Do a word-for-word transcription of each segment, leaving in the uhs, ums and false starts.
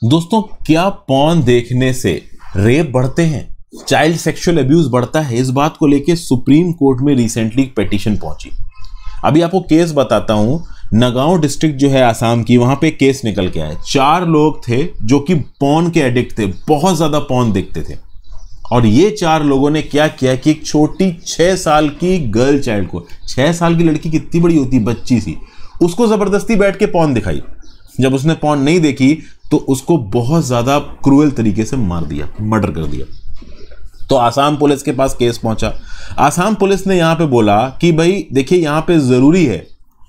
दोस्तों, क्या पॉर्न देखने से रेप बढ़ते हैं, चाइल्ड सेक्सुअल अब्यूज बढ़ता है? इस बात को लेकर सुप्रीम कोर्ट में रिसेंटली एक पिटीशन पहुंची। अभी आपको केस बताता हूं। नगांव डिस्ट्रिक्ट जो है आसाम की, वहां पे केस निकल के आया। चार लोग थे जो कि पॉर्न के एडिक्ट थे, बहुत ज्यादा पॉर्न देखते थे। और ये चार लोगों ने क्या किया कि एक छोटी छह साल की गर्ल चाइल्ड को, छह साल की लड़की कितनी बड़ी होती, बच्ची सी, उसको जबरदस्ती बैठ के पॉर्न दिखाई। जब उसने पॉर्न नहीं देखी तो उसको बहुत ज्यादा क्रूएल तरीके से मार दिया, मर्डर कर दिया। तो आसाम पुलिस के पास केस पहुंचा। आसाम पुलिस ने यहां पे बोला कि भाई देखिए, यहां पे जरूरी है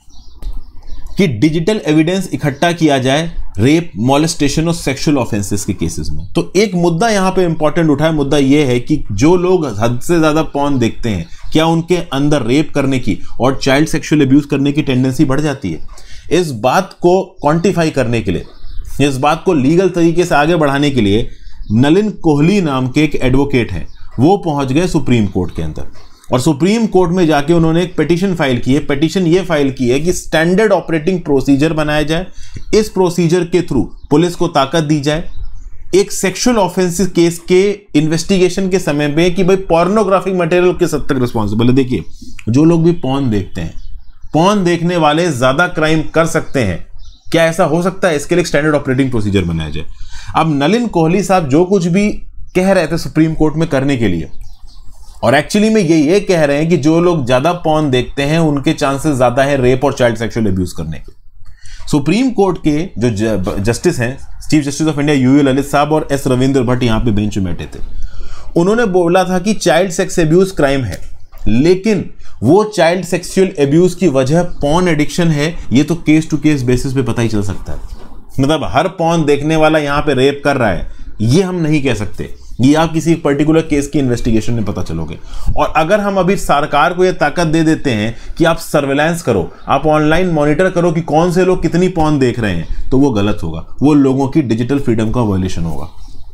कि डिजिटल एविडेंस इकट्ठा किया जाए रेप, मॉलेस्टेशन और सेक्सुअल ऑफेंसेस के केसेस में। तो एक मुद्दा यहां पे इंपॉर्टेंट उठा है। मुद्दा यह है कि जो लोग हद से ज्यादा पॉर्न देखते हैं, क्या उनके अंदर रेप करने की और चाइल्ड सेक्सुअल अब्यूज करने की टेंडेंसी बढ़ जाती है? इस बात को क्वांटिफाई करने के लिए, इस बात को लीगल तरीके से आगे बढ़ाने के लिए नलिन कोहली नाम के एक एडवोकेट हैं, वो पहुंच गए सुप्रीम कोर्ट के अंदर। और सुप्रीम कोर्ट में जाके उन्होंने एक पिटीशन फाइल की है। पिटीशन ये फाइल की है कि स्टैंडर्ड ऑपरेटिंग प्रोसीजर बनाया जाए। इस प्रोसीजर के थ्रू पुलिस को ताकत दी जाए एक सेक्सुअल ऑफेंसिव केस के इन्वेस्टिगेशन के समय में कि भाई पॉर्नोग्राफिक मटेरियल किस हद तक रिस्पॉन्सिबल है। देखिए, जो लोग भी पॉर्न देखते हैं, पॉर्न देखने वाले ज्यादा क्राइम कर सकते हैं। क्या ऐसा हो सकता है? इसके लिए स्टैंडर्ड ऑपरेटिंग प्रोसीजर बनाया जाए। अब नलिन कोहली साहब जो कुछ भी कह रहे थे सुप्रीम कोर्ट में करने के लिए, और एक्चुअली में ये ये कह रहे हैं कि जो लोग ज्यादा पॉर्न देखते हैं उनके चांसेस ज्यादा है रेप और चाइल्ड सेक्सुअल अब्यूज करने के। सुप्रीम कोर्ट के जो जस्टिस हैं, chief justice of India U U Lalit साहब और एस रविंद्र भट्ट, यहां पे बेंच में बैठे थे। उन्होंने बोला था कि चाइल्ड सेक्स अब्यूज क्राइम है, लेकिन वो चाइल्ड सेक्सुअल अब्यूज की वजह पॉर्न एडिक्शन है, ये तो केस टू केस बेसिस पे पता ही चल सकता है। मतलब हर पॉर्न देखने वाला यहां पे रेप कर रहा है, ये हम नहीं कह सकते। ये आप किसी पर्टिकुलर केस की इन्वेस्टिगेशन में पता चलोगे। और अगर हम अभी सरकार को ये ताकत दे देते हैं कि आप सर्वेलेंस करो, आप ऑनलाइन मॉनिटर करो कि कौन से लोग कितनी पॉर्न देख रहे हैं, तो वो गलत होगा, वो लोगों की डिजिटल फ्रीडम का वायलेशन होगा।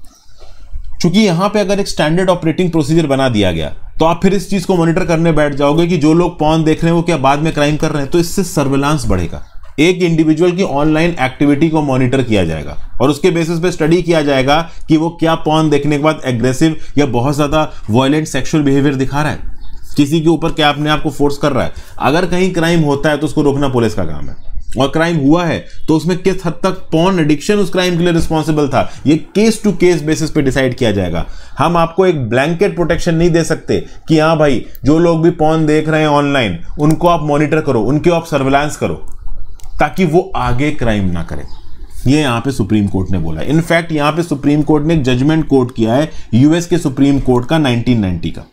क्योंकि यहां पे अगर एक स्टैंडर्ड ऑपरेटिंग प्रोसीजर बना दिया गया तो आप फिर इस चीज को मॉनिटर करने बैठ जाओगे कि जो लोग पॉर्न देख रहे हैं वो क्या बाद में क्राइम कर रहे हैं। तो इससे सर्वेलांस बढ़ेगा। एक इंडिविजुअल की ऑनलाइन एक्टिविटी को मॉनिटर किया जाएगा और उसके बेसिस पे स्टडी किया जाएगा कि वो क्या पॉर्न देखने के बाद एग्रेसिव या बहुत ज्यादा वायलेंट सेक्सुअल बिहेवियर दिखा रहा है, किसी के ऊपर क्या अपने आप को फोर्स कर रहा है। अगर कहीं क्राइम होता है तो उसको रोकना पुलिस का काम है, और क्राइम हुआ है तो उसमें किस हद तक पॉर्न एडिक्शन उस क्राइम के लिए रिस्पॉन्सिबल था, ये केस टू केस बेसिस पे डिसाइड किया जाएगा। हम आपको एक ब्लैंकेट प्रोटेक्शन नहीं दे सकते कि हाँ भाई जो लोग भी पॉर्न देख रहे हैं ऑनलाइन उनको आप मॉनिटर करो, उनके आप सर्विलांस करो, ताकि वो आगे क्राइम ना करे। ये यहां पे सुप्रीम कोर्ट ने बोला। इनफैक्ट यहां पे सुप्रीम कोर्ट ने एक जजमेंट कोट किया है यूएस के सुप्रीम कोर्ट का नाइनटीन नाइंटी का।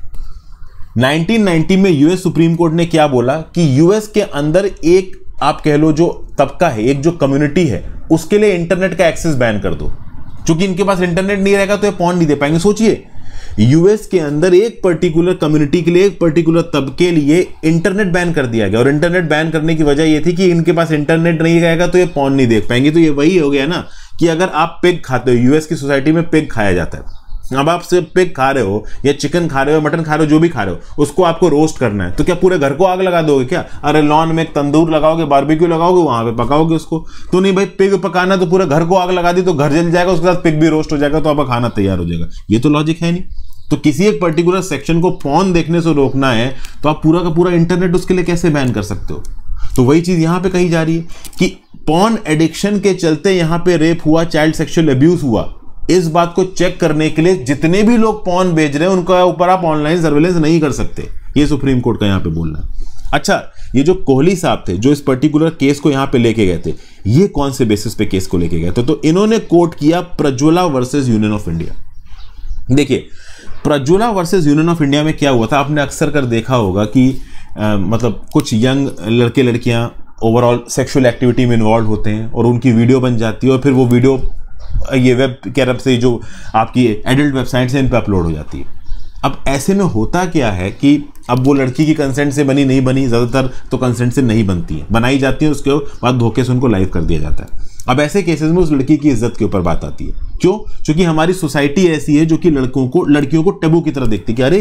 नाइनटीन नाइंटी में यूएस सुप्रीम कोर्ट ने क्या बोला कि यूएस के अंदर एक आप कह लो जो तबका है, एक जो कम्युनिटी है, उसके लिए इंटरनेट का एक्सेस बैन कर दो। क्योंकि इनके पास इंटरनेट नहीं रहेगा तो ये पॉर्न नहीं दे पाएंगे। सोचिए, यूएस के अंदर एक पर्टिकुलर कम्युनिटी के लिए, एक पर्टिकुलर तबके के लिए इंटरनेट बैन कर दिया गया। और इंटरनेट बैन करने की वजह यह थी कि इनके पास इंटरनेट नहीं रहेगा तो ये पॉर्न नहीं देख पाएंगे। तो ये वही हो गया ना कि अगर आप पिग खाते हो, यूएस की सोसाइटी में पिग खाया जाता है, अब आप सिर्फ पिग खा रहे हो या चिकन खा रहे हो, मटन खा रहे हो, जो भी खा रहे हो, उसको आपको रोस्ट करना है, तो क्या पूरे घर को आग लगा दोगे क्या? अरे लॉन में एक तंदूर लगाओगे, बारबेक्यू लगाओगे, वहां पे पकाओगे उसको। तो नहीं भाई, पिग पकाना तो पूरे घर को आग लगा दी तो घर जल जाएगा, उसके बाद पिग भी रोस्ट हो जाएगा, तो आपका खाना तैयार हो जाएगा। ये तो लॉजिक है नहीं। तो किसी एक पर्टिकुलर सेक्शन को पॉर्न देखने से रोकना है तो आप पूरा का पूरा इंटरनेट उसके लिए कैसे बैन कर सकते हो? तो वही चीज यहां पे कही जा रही है कि पॉर्न एडिक्शन के चलते यहां पे रेप हुआ, चाइल्ड सेक्सुअल अब्यूज हुआ। इस बात को चेक करने के लिए जितने भी लोग पॉर्न भेज रहे हैं उनका ऊपर आप ऑनलाइन सर्वेलेंस नहीं कर सकते। ये सुप्रीम कोर्ट का यहां पे बोलना है। अच्छा, ये जो कोहली साहब थे जो इस पर्टिकुलर केस को यहां पे लेके गए थे, ये कौन से बेसिस पे केस को लेके गए थे? तो इन्होंने कोट किया Prajwala versus union of India. देखिए, Prajwala versus union of India में क्या हुआ था, आपने अक्सर कर देखा होगा कि आ, मतलब कुछ यंग लड़के लड़कियां ओवरऑल सेक्सुअल एक्टिविटी में इन्वॉल्व होते हैं और उनकी वीडियो बन जाती है और फिर वो वीडियो ये वेब कैरप से जो आपकी एडल्ट वेबसाइट से इन पे अपलोड हो जाती है। अब ऐसे में होता क्या है कि अब वो लड़की की कंसेंट से बनी नहीं बनी, ज़्यादातर तो कंसेंट से नहीं बनती है, बनाई जाती है, उसके बाद धोखे से उनको लाइव कर दिया जाता है। अब ऐसे केसेस में उस लड़की की इज्जत के ऊपर बात आती है। क्यों? क्योंकि हमारी सोसाइटी ऐसी है जो कि लड़कों को, लड़कियों को टैबू की तरह देखती है कि अरे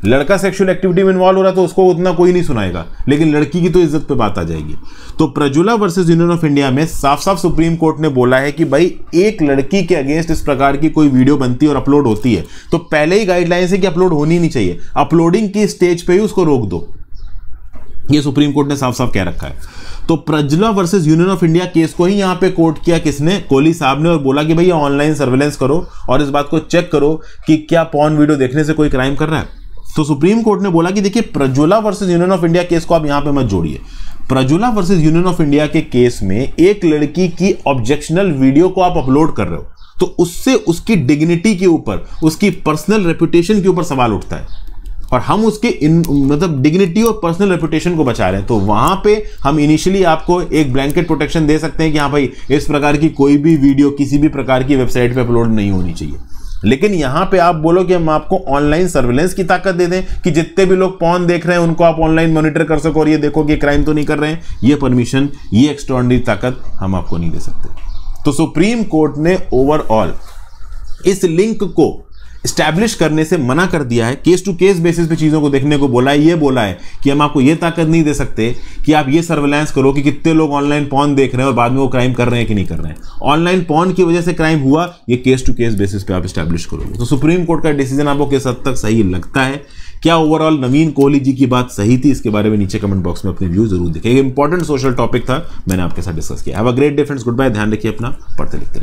लड़का सेक्सुअल एक्टिविटी में इन्वॉल्व हो रहा है तो उसको उतना कोई नहीं सुनाएगा, लेकिन लड़की की तो इज्जत पे बात आ जाएगी। तो Prajwala versus union of India में साफ साफ सुप्रीम कोर्ट ने बोला है कि भाई एक लड़की के अगेंस्ट इस प्रकार की कोई वीडियो बनती है और अपलोड होती है तो पहले ही गाइडलाइन है कि अपलोड होनी नहीं चाहिए, अपलोडिंग की स्टेज पे ही उसको रोक दो। ये सुप्रीम कोर्ट ने साफ साफ कह रखा है। तो Prajwala versus union of India case को ही यहां पे कोर्ट किया किसने, कोहली साहब ने, और बोला कि भैया ऑनलाइन सर्वेलेंस करो और इस बात को चेक करो कि क्या पॉर्न वीडियो देखने से कोई क्राइम कर रहा है। तो सुप्रीम कोर्ट ने बोला कि देखिए Prajwala versus union of India case को आप यहां पे मत जोड़िए। Prajwala versus union of India के केस में एक लड़की की ऑब्जेक्शनल वीडियो को आप अपलोड कर रहे हो तो उससे उसकी डिग्निटी के ऊपर, उसकी पर्सनल रेपुटेशन के ऊपर सवाल उठता है, और हम उसके इन मतलब डिग्निटी और पर्सनल रेपुटेशन को बचा रहे हैं। तो वहां पे हम इनिशियली आपको एक ब्लैंकेट प्रोटेक्शन दे सकते हैं कि हाँ भाई इस प्रकार की कोई भी वीडियो किसी भी प्रकार की वेबसाइट पे अपलोड नहीं होनी चाहिए। लेकिन यहां पे आप बोलो कि हम आपको ऑनलाइन सर्वेलेंस की ताकत दे दें कि जितने भी लोग पॉर्न देख रहे हैं उनको आप ऑनलाइन मॉनिटर कर सको और ये देखो कि क्राइम तो नहीं कर रहे हैं, ये परमिशन, ये एक्स्ट्राऑर्डिनरी ताकत हम आपको नहीं दे सकते। तो सुप्रीम कोर्ट ने ओवरऑल इस लिंक को स्टैब्लिश करने से मना कर दिया है, केस टू केस बेसिस पे चीजों को देखने को बोला है। ये बोला है कि हम आपको ये ताकत नहीं दे सकते कि आप ये सर्वेलेंस करो कि कितने लोग ऑनलाइन पॉर्न देख रहे हैं और बाद में वो क्राइम कर रहे हैं कि नहीं कर रहे हैं। ऑनलाइन पॉर्न की वजह से क्राइम हुआ, ये केस टू केस बेसिस पे आप स्टैब्लिश करोगे। तो सुप्रीम कोर्ट का डिसीजन आपको किस हद तक सही लगता है? क्या ओवरऑल नवीन कोहली जी की बात सही थी? इसके बारे में नीचे कमेंट बॉक्स में अपने व्यू जरूर दिखेगा। इंपॉर्टेंट सोशल टॉपिक था, मैंने आपके साथ डिस्कस किया। Have a great day friends, good bye, ध्यान रखिए अपना, पढ़ते लिखते रहिए।